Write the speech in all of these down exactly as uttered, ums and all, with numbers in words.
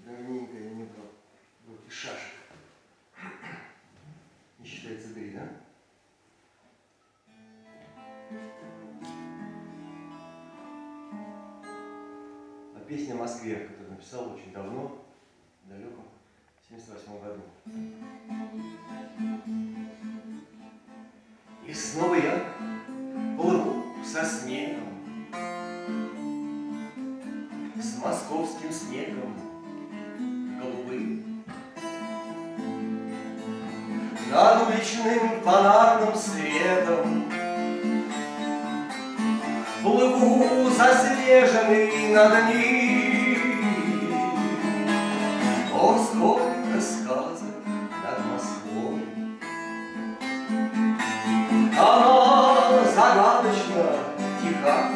давненько я не брал в руки шашек. Не считается три, да? А песня о Москве, которую написал очень давно, в далеком семьдесят восьмом году. И снова я плыву со снегом, с московским снегом голубым, над уличным фонарным светом плыву заснеженный над ним. О, сколько сказок над Москвой! Она загадочно тиха.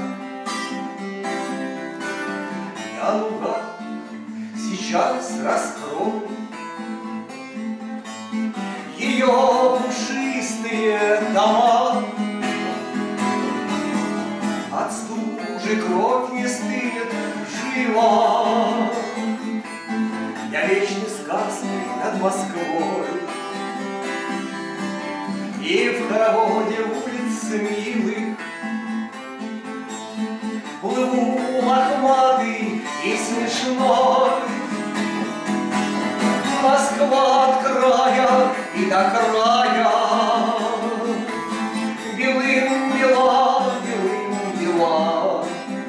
Я луга сейчас раскрою, ее пушистые дома. От стужи кровь не стынет жива. Я вечной сказкой над Москвой, и в хороводе улиц милых плыву лохматый и смешной. Москва от края и до края белым бела, белым бела.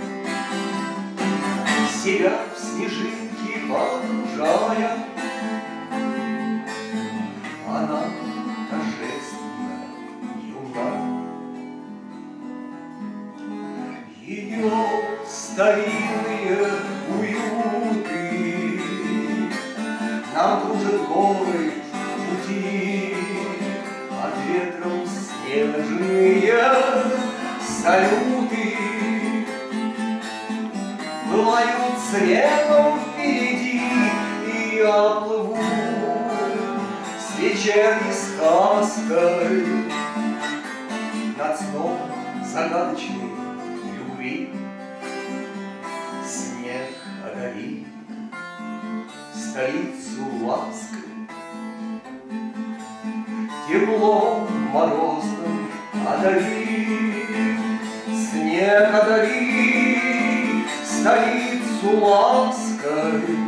Себя в снежинки погружая, она торжественно юна. Ее старинные уюты нам кружат горы пути, под ветром снежные салюты бывают светом впереди, и я плыву с вечерней сказкой над сном загадочной любви. Снег одарит столицу лаской, теплом морозным одарит. Снег одарит столицу лаской,